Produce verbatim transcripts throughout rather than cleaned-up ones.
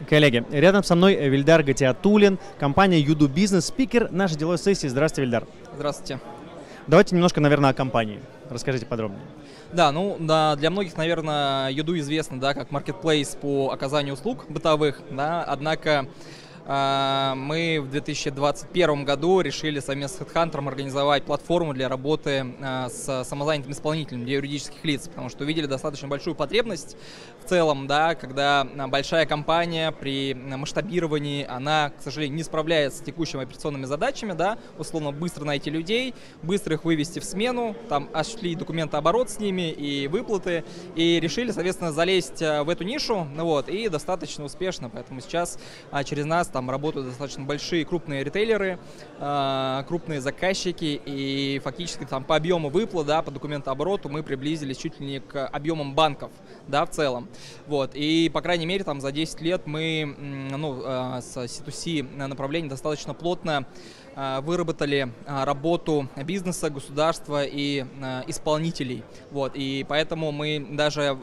Коллеги, рядом со мной Вильдар Гатиатуллин, компания Юду Бизнес, спикер нашей деловой сессии. Здравствуйте, Вильдар. Здравствуйте. Давайте немножко, наверное, о компании. Расскажите подробнее. Да, ну да, для многих, наверное, Юду известно, да, как маркетплейс по оказанию услуг бытовых, да, однако э, мы в две тысячи двадцать первом году решили совместно с HeadHunter организовать платформу для работы э, с самозанятым исполнителем для юридических лиц, потому что увидели достаточно большую потребность в целом, да, когда большая компания при масштабировании, она, к сожалению, не справляется с текущими операционными задачами, да, условно быстро найти людей, быстро их вывести в смену, там осуществить документооборот с ними и выплаты, и решили, соответственно, залезть в эту нишу, ну вот, и достаточно успешно, поэтому сейчас а, через нас там работают достаточно большие крупные ритейлеры, а, крупные заказчики, и фактически там по объему выплат, да, по документообороту мы приблизились чуть ли не к объемам банков, да, в целом. Вот, и, по крайней мере, там за десять лет мы, ну, с си ту си направлением достаточно плотно выработали работу бизнеса, государства и исполнителей. Вот, и поэтому мы даже,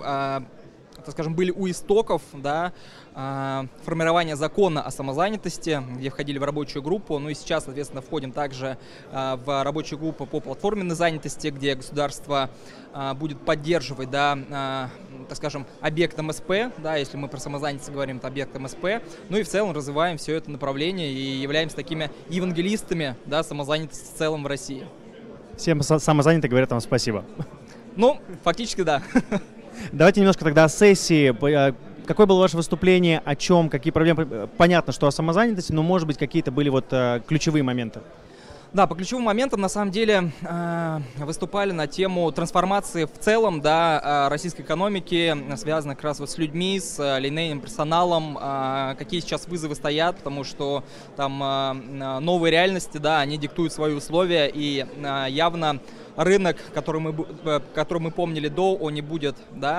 так скажем, были у истоков, да, формирования закона о самозанятости, где входили в рабочую группу. Ну и сейчас, соответственно, входим также в рабочую группу по платформенной занятости, где государство будет поддерживать, да, так скажем, объект эм эс пэ, да, если мы про самозанятость говорим, это объект эм эс пэ. Ну и в целом развиваем все это направление и являемся такими евангелистами, да, самозанятости в целом в России. Всем самозанятые говорят вам спасибо. Ну, фактически да. Давайте немножко тогда о сессии. Какое было ваше выступление, о чем, какие проблемы? Понятно, что о самозанятости, но, может быть, какие-то были вот ключевые моменты? Да, по ключевым моментам, на самом деле, выступали на тему трансформации в целом, да, российской экономики, связанной как раз вот с людьми, с линейным персоналом, какие сейчас вызовы стоят, потому что там новые реальности, да, они диктуют свои условия, и явно рынок, который мы, который мы помнили до, он не будет,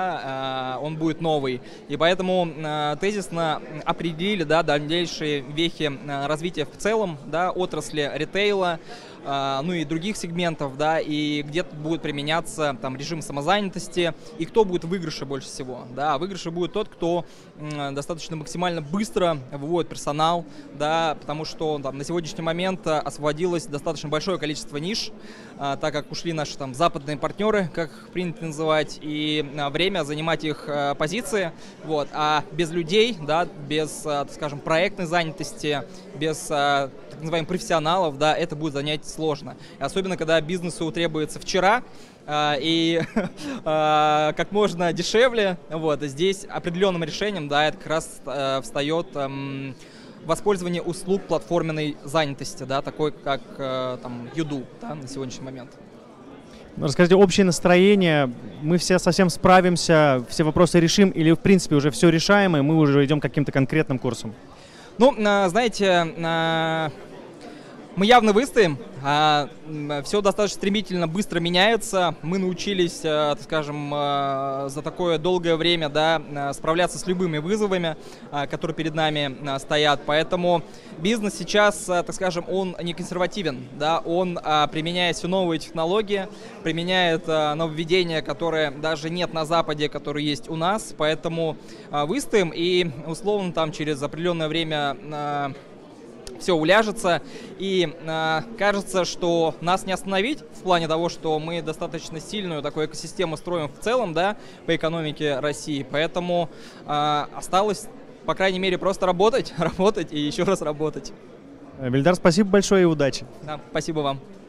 да, он будет новый. И поэтому тезисно определили, да, дальнейшие вехи развития в целом, да, отрасли ритейла, ну и других сегментов, да, и где будет применяться там режим самозанятости, и кто будет в выигрыше больше всего, да, выигрыше будет тот, кто достаточно максимально быстро выводит персонал, да, потому что там на сегодняшний момент освободилось достаточно большое количество ниш, так как ушли наши там западные партнеры, как принято называть, и время занимать их позиции, вот, а без людей, да, без, так скажем, проектной занятости, без так называемых профессионалов, да, это будет занять сложно. Особенно, когда бизнесу требуется вчера э, и э, как можно дешевле. Вот, здесь определенным решением, да, это как раз э, встает э, воспользование услуг платформенной занятости, да, такой как э, там Юду, да, на сегодняшний момент. Расскажите, общее настроение, мы все совсем справимся, все вопросы решим или в принципе уже все решаем, и мы уже идем каким-то конкретным курсом? Ну, знаете, мы явно выстоим, все достаточно стремительно, быстро меняется. Мы научились, так скажем, за такое долгое время, да, справляться с любыми вызовами, которые перед нами стоят. Поэтому бизнес сейчас, так скажем, он не консервативен, да, он применяет все новые технологии, применяет нововведения, которые даже нет на Западе, которые есть у нас. Поэтому выстоим и условно там через определенное время все уляжется, и э, кажется, что нас не остановить в плане того, что мы достаточно сильную такую экосистему строим в целом, да, по экономике России, поэтому э, осталось, по крайней мере, просто работать, работать и еще раз работать. Вильдар, спасибо большое и удачи. Да, спасибо вам.